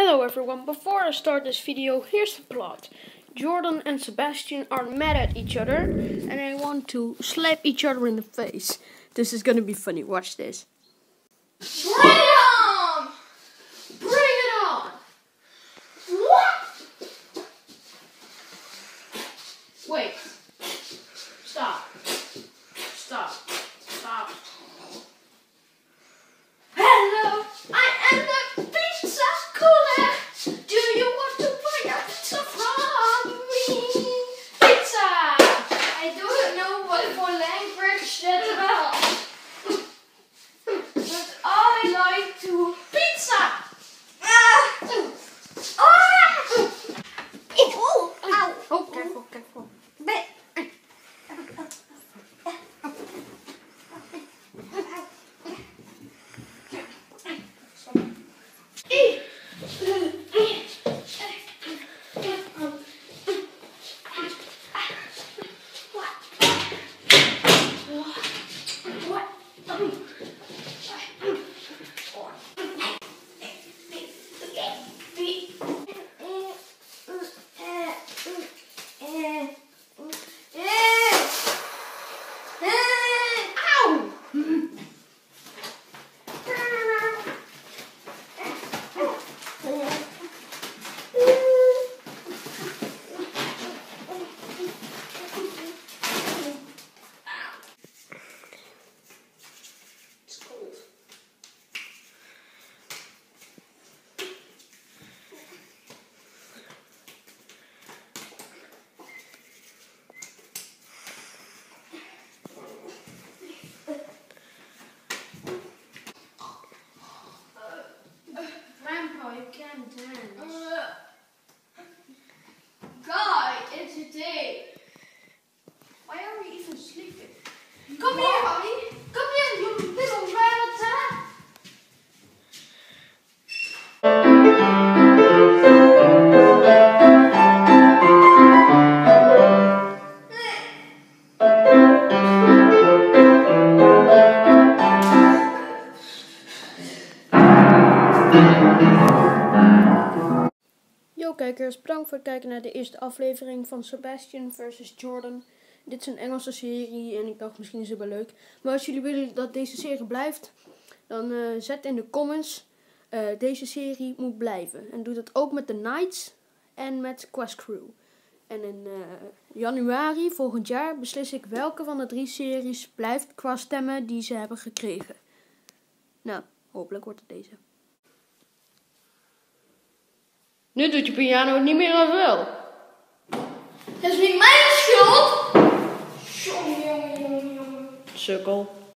Hello everyone, before I start this video, here's the plot. Jordan and Sebastian are mad at each other and they want to slap each other in the face. This is gonna be funny, watch this. Bring it on! Bring it on! What? Wait. Stop. Stop. Stop. Hello! I am the pizza cooler! Do you want to buy a pizza from me? Pizza! I don't know what for language that's about. But I like to pizza! Oh, careful, careful. You can't dance. Guy, it's a day. Why are we even sleeping? Come here, honey. Come here, you little rabbit. Yo kijkers, bedankt voor het kijken naar de eerste aflevering van Sebastian vs Jordan. Dit is een Engelse serie en ik dacht misschien is het wel leuk. Maar als jullie willen dat deze serie blijft, dan zet in de comments deze serie moet blijven. En doe dat ook met The Knights en met Quest Crew. En in januari volgend jaar beslis ik welke van de 3 series blijft qua stemmen die ze hebben gekregen. Nou, hopelijk wordt het deze. Nu doet je piano niet meer als wel. Dat is niet mijn schuld. Jongen. Sukkel.